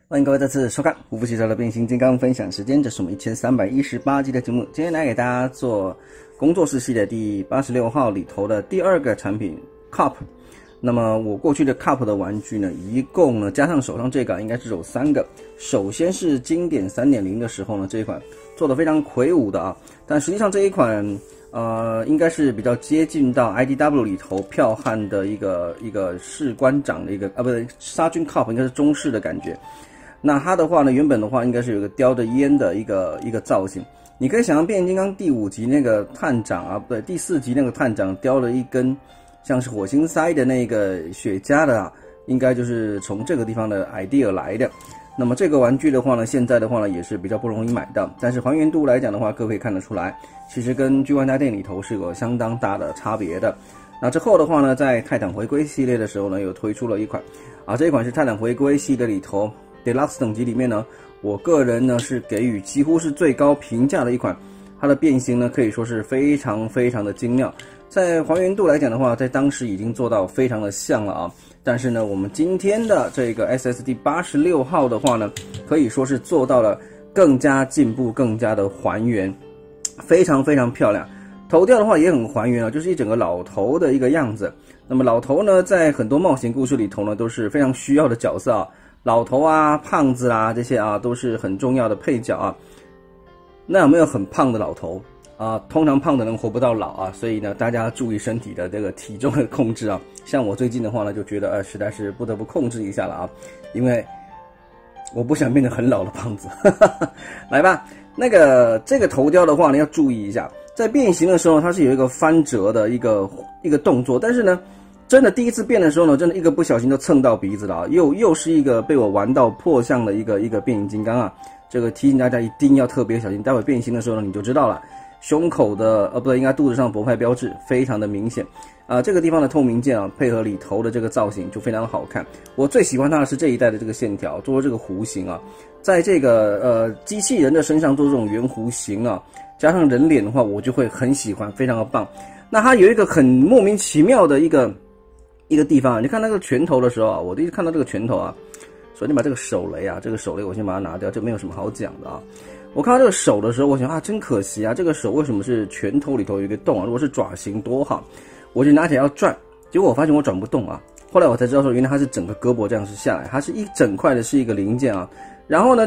欢迎各位再次收看胡夫汽车的变形金刚分享时间，这是我们1318集的节目。今天来给大家做工作室系列第86号里头的第二个产品 Cup。那么我过去的 Cup 的玩具呢，一共呢加上手上这个应该是有3个。首先是经典 3.0 的时候呢，这一款做得非常魁梧的啊，但实际上这一款应该是比较接近到 IDW 里头剽悍的一个士官长的一个不对，杀军 Cup 应该是中式的感觉。那它的话呢，原本的话应该是有一个叼着烟的一个造型。你可以想象变形金刚第5集那个探长啊，不对，第4集那个探长叼了一根像是火星塞的那个雪茄的啊，应该就是从这个地方的 idea 来的。那么这个玩具的话呢，现在的话呢也是比较不容易买到，但是还原度来讲的话，各位可以看得出来，其实跟 G1 店里头是有相当大的差别的。那之后的话呢，在泰坦回归系列的时候呢，有推出了一款啊，这一款是泰坦回归系列里头 Deluxe 等级里面呢，我个人呢是给予几乎是最高评价的一款，它的变形呢可以说是非常非常的精妙，在还原度来讲的话，在当时已经做到非常的像了啊。但是呢，我们今天的这个 SSD 86号的话呢，可以说是做到了更加进步，更加的还原，非常非常漂亮。头吊的话也很还原啊，就是一整个老头的一个样子。那么老头呢，在很多冒险故事里头呢，都是非常需要的角色啊。老头啊、胖子啊这些啊，都是很重要的配角啊。那有没有很胖的老头啊？通常胖的人活不到老啊，所以呢，大家注意身体的这个体重的控制啊。像我最近的话呢，就觉得实在是不得不控制一下了啊，因为我不想变成很老的胖子。来吧，这个头雕的话呢，要注意一下，在变形的时候，它是有一个翻折的一个动作，但是呢，真的第一次变的时候呢，真的一个不小心就蹭到鼻子了啊！又是一个被我玩到破相的一个变形金刚啊！这个提醒大家一定要特别小心，待会变形的时候呢，你就知道了。胸口的不对，应该肚子上博派标志非常的明显啊！这个地方的透明件啊，配合里头的这个造型就非常的好看。我最喜欢它的是这一代的这个线条，做这个弧形啊，在这个机器人的身上做这种圆弧形啊，加上人脸的话，我就会很喜欢，非常的棒。那它有一个很莫名其妙的一个地方，你看那个拳头的时候啊，我第一次看到这个拳头啊，首先把这个手雷啊，我先把它拿掉，这没有什么好讲的啊。我看到这个手的时候，我想啊，真可惜啊，这个手为什么是拳头里头有一个洞啊？如果是爪形多好，我就拿起来要转，结果我发现我转不动啊。后来我才知道说，原来它是整个胳膊这样是下来，它是一整块的是一个零件啊。然后呢，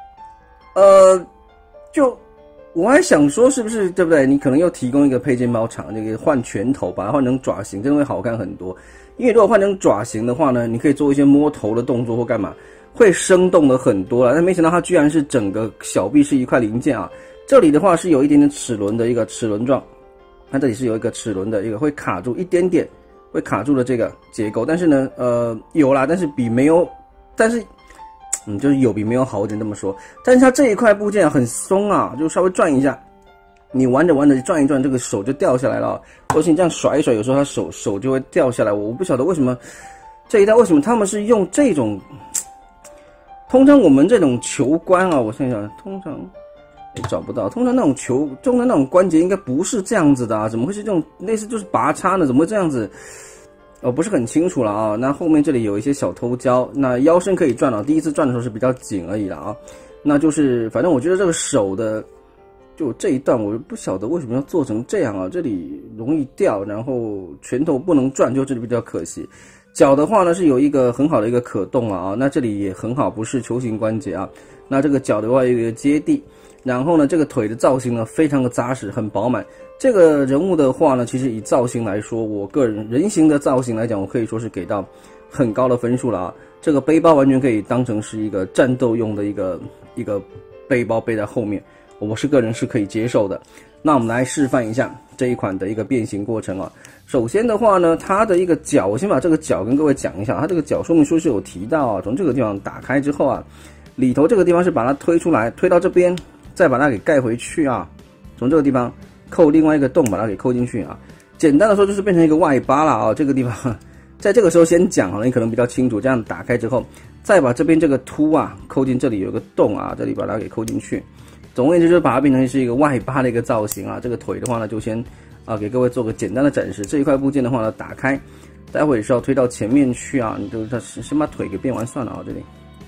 我还想说是不是对不对？你可能又提供一个配件包厂，这个换拳头，把它换成爪形，真的会好看很多。因为如果换成爪形的话呢，你可以做一些摸头的动作或干嘛，会生动的很多了。但没想到它居然是整个小臂是一块零件啊！这里的话是有一点点齿轮的一个齿轮状，它这里是有一个齿轮的一个会卡住一点点，会卡住的这个结构。但是呢，有啦，但是比没有，但是。就是有比没有好，我只能这么说。但是它这一块部件很松啊，就稍微转一下，你玩着玩着转一转，这个手就掉下来了。或者你这样甩一甩，有时候它手就会掉下来。我不晓得为什么这一代为什么他们是用这种，通常我们这种球关啊，我想想，通常也找不到，通常那种球中的那种关节应该不是这样子的啊，怎么会是这种类似就是拔插呢？怎么会这样子？不是很清楚了啊。那后面这里有一些小偷胶，那腰身可以转了，第一次转的时候是比较紧而已了啊。那就是反正我觉得这个手的就这一段我不晓得为什么要做成这样啊，这里容易掉，然后拳头不能转，就这里比较可惜。脚的话呢是有一个很好的一个可动了啊，那这里也很好，不是球形关节啊。那这个脚的话有一个接地，然后呢这个腿的造型呢非常的扎实，很饱满。这个人物的话呢，其实以造型来说，我个人人形的造型来讲，我可以说是给到很高的分数了啊。这个背包完全可以当成是一个战斗用的一个背包背在后面，我是个人是可以接受的。那我们来示范一下这一款的一个变形过程啊。首先的话呢，它的一个脚，我先把这个脚跟各位讲一下，它这个脚说明书是有提到啊，从这个地方打开之后啊，里头这个地方是把它推出来，推到这边，再把它给盖回去啊，从这个地方扣另外一个洞把它给扣进去啊。简单的说就是变成一个外八了啊。这个地方在这个时候先讲啊，你可能比较清楚。这样打开之后，再把这边这个凸啊扣进这里有个洞啊，这里把它给扣进去。总而言之就是把它变成是一个外八的一个造型啊。这个腿的话呢，就先给各位做个简单的展示。这一块部件的话呢，打开，待会是要推到前面去啊。你就先把腿给变完算了啊。这里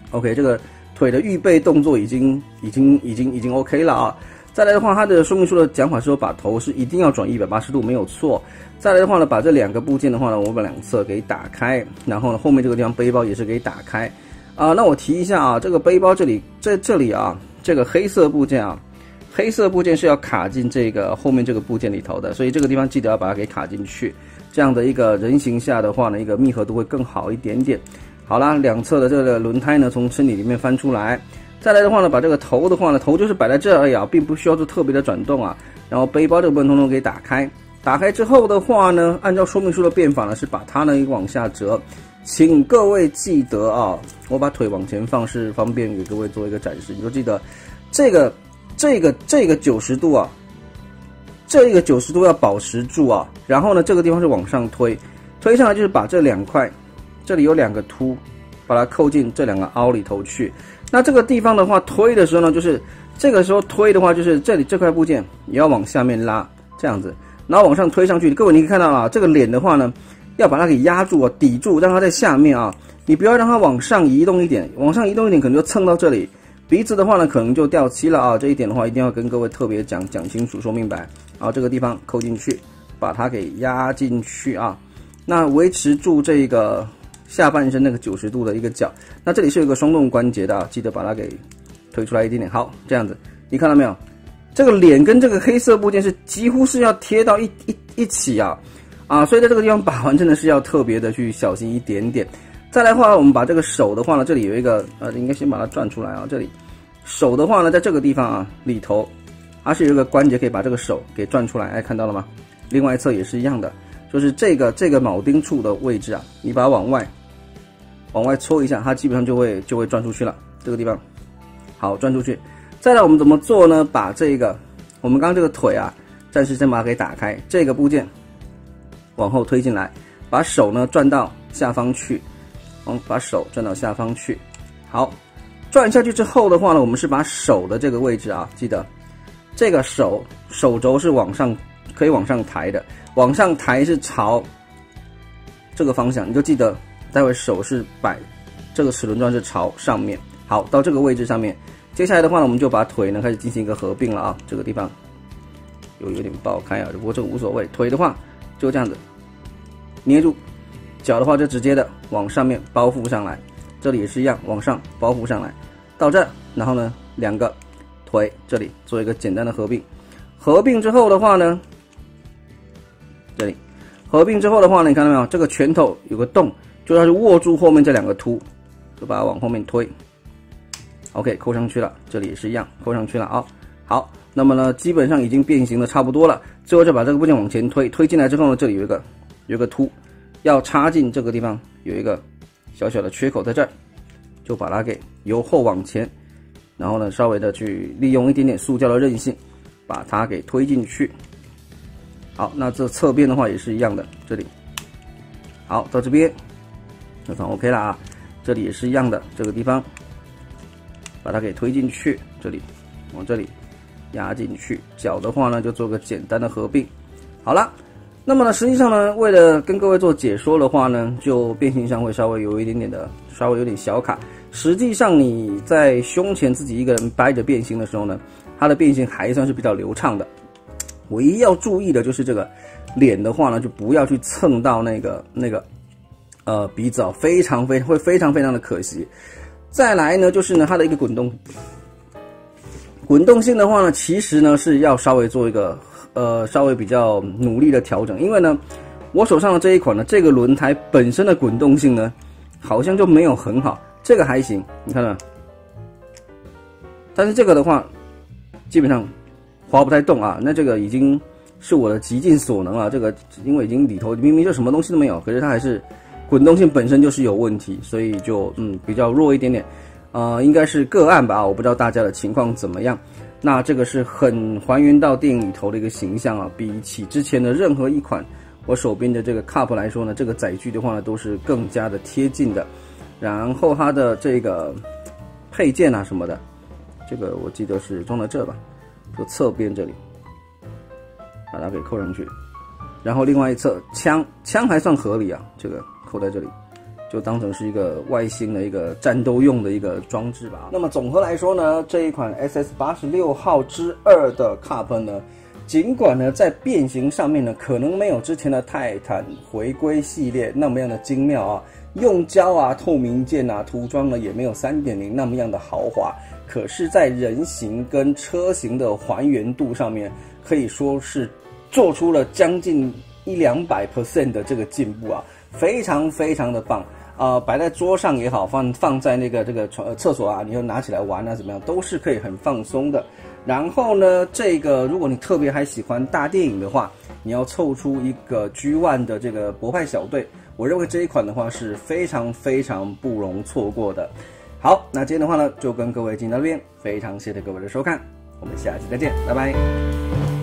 OK， 这个腿的预备动作已经 OK 了啊。再来的话，它的说明书的讲法是说把头是一定要转180度，没有错。再来的话呢，把这2个部件的话呢，我把两侧给打开，然后呢，后面这个地方背包也是给打开啊。那我提一下啊，这个背包这里这里啊，这个黑色部件啊，黑色部件是要卡进这个后面这个部件里头的，所以这个地方记得要把它给卡进去。这样的一个人形下的话呢，一个密合度会更好一点点。好啦，两侧的这个轮胎呢，从身体里面翻出来。再来的话呢，把这个头的话呢，头就是摆在这而已啊，并不需要做特别的转动啊。然后背包这个部分通通给打开，打开之后的话呢，按照说明书的变法呢，是把它呢往下折。请各位记得啊，我把腿往前放是方便给各位做一个展示，你就记得这个90度啊，这个90度要保持住啊。然后呢，这个地方是往上推，推上来就是把这2块，这里有2个凸，把它扣进这2个凹里头去。那这个地方的话，推的时候呢，就是这个时候推的话，就是这里这块部件也要往下面拉，这样子，然后往上推上去。各位你可以看到啊，这个脸的话呢，要把它给压住啊，抵住，让它在下面啊，你不要让它往上移动一点，往上移动一点可能就蹭到这里。鼻子的话呢，可能就掉漆了啊，这一点的话一定要跟各位特别讲清楚，说明白。好，这个地方扣进去，把它给压进去啊，那维持住这个下半身那个90度的一个角，那这里是有一个双动关节的啊，记得把它给推出来一点点。好，这样子，你看到没有？这个脸跟这个黑色部件是几乎是要贴到一起啊，所以在这个地方把玩真的是要特别的去小心一点点。再来的话，我们把这个手的话呢，这里有一个应该先把它转出来啊，这里手的话呢，在这个地方啊里头，它是有一个关节可以把这个手给转出来，哎，看到了吗？另外一侧也是一样的。就是这个铆钉处的位置啊，你把它往外搓一下，它基本上就会转出去了。这个地方，好，转出去。再来我们怎么做呢？把这个我们刚刚这个腿啊，暂时先把它给打开，这个部件往后推进来，把手呢转到下方去，把手转到下方去。好，转下去之后的话呢，我们是把手的这个位置啊，记得这个手肘是可以往上抬的。往上抬是朝这个方向，你就记得待会手是摆这个齿轮状是朝上面。好，到这个位置上面，接下来的话呢，我们就把腿呢开始进行一个合并了啊。这个地方有点爆开啊，不过这个无所谓。腿的话就这样子捏住，脚的话就直接的往上面包覆上来，这里也是一样，往上包覆上来到这，然后呢2个腿这里做一个简单的合并。合并之后的话呢，这里合并之后的话呢，你看到没有？这个拳头有个洞，就要去握住后面这2个凸，就把它往后面推。OK， 扣上去了，这里也是一样，扣上去了啊。好，那么呢，基本上已经变形的差不多了。最后就把这个部件往前推，推进来之后呢，这里有一个凸，要插进这个地方有一个小小的缺口在这儿，就把它给由后往前，然后呢，稍微的去利用一点点塑胶的韧性，把它给推进去。好，那这侧边的话也是一样的，这里好到这边就算 OK 了啊。这里也是一样的，这个地方把它给推进去，这里往这里压进去。脚的话呢，就做个简单的合并。好了，那么呢，实际上呢，为了跟各位做解说的话呢，就变形上会稍微有点小卡。实际上你在胸前自己一个人掰着变形的时候呢，它的变形还算是比较流畅的。唯一要注意的就是这个脸的话呢，就不要去蹭到那个鼻子啊，会非常的可惜。再来呢，就是呢它的一个滚动性的话呢，其实呢是要稍微做一个稍微比较努力的调整，因为呢我手上的这一款呢，这个轮胎本身的滚动性呢好像就没有很好，这个还行，你看到没有？但是这个的话基本上滑不太动啊，那这个已经是我的极尽所能了。这个因为已经里头明明就什么东西都没有，可是它还是滚动性本身就是有问题，所以就比较弱一点点。应该是个案吧，我不知道大家的情况怎么样。那这个是很还原到电影里头的一个形象啊，比起之前的任何一款我手边的这个 Cup 来说呢，这个载具的话呢都是更加的贴近的。然后它的这个配件啊什么的，这个我记得是装在这吧。就侧边这里把它给扣上去，然后另外一侧枪还算合理啊，这个扣在这里， 就当成是一个外星的一个战斗用的一个装置吧。那么总和来说呢，这一款 SS86号之2的 Cup 呢，尽管呢在变形上面呢可能没有之前的泰坦回归系列那么样的精妙啊，用胶啊、透明件啊、涂装呢也没有 3.0 那么样的豪华，可是在人形跟车型的还原度上面，可以说是做出了将近100-200% 的这个进步啊，非常非常的棒。摆在桌上也好，放在这个厕所啊，你就拿起来玩啊，怎么样都是可以很放松的。然后呢，这个如果你特别还喜欢大电影的话，你要凑出一个 G1 的这个博派小队，我认为这一款的话是非常非常不容错过的。好，那今天的话呢，就跟各位进到这边，非常谢谢各位的收看，我们下期再见，拜拜。